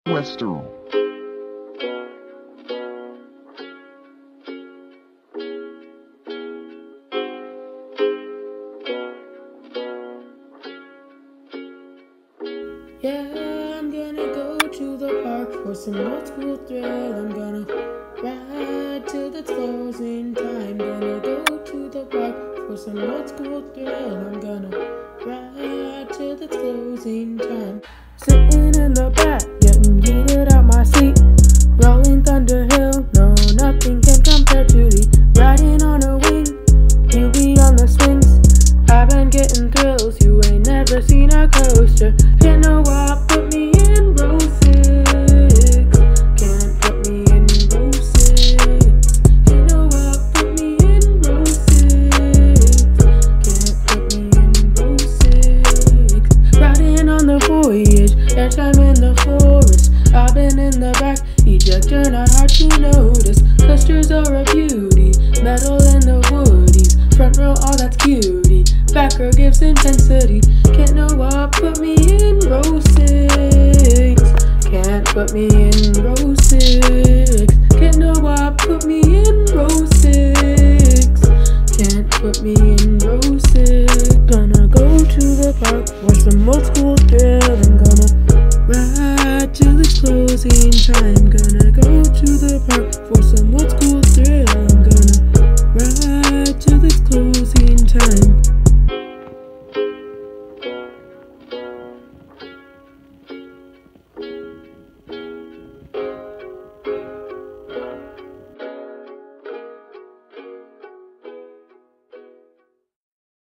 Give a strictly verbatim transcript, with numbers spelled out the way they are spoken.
Western. Yeah, I'm gonna go to the park for some old school thrill. I'm gonna ride till it's closing time. Gonna go to the park for some old school thrill. I'm gonna ride till it's closing time. Sitting in the back, getting heated out my seat. Rolling Thunder Hill, no, nothing can compare to the riding on a wing. You be on the swings, I've been getting thrills. You ain't never seen a coaster. Can't know what put me in row six. Can't put me in row six. Can't know what put me in row six. Can't put me in row six. Riding on the voyage, airtime in the forest. I've been in the back, ejector not hard to notice. Coasters are a beauty, metal in the woodies. Front row, all that's cutie. Back row gives intensity. Can't know what put me in row six. Can't put me in row six. Can't know what put me in row six. Can't put me in row six. Gonna go to the park for some old school thrill. I'm gonna ride till it's closing time. Gonna go to the park for some old school thrill.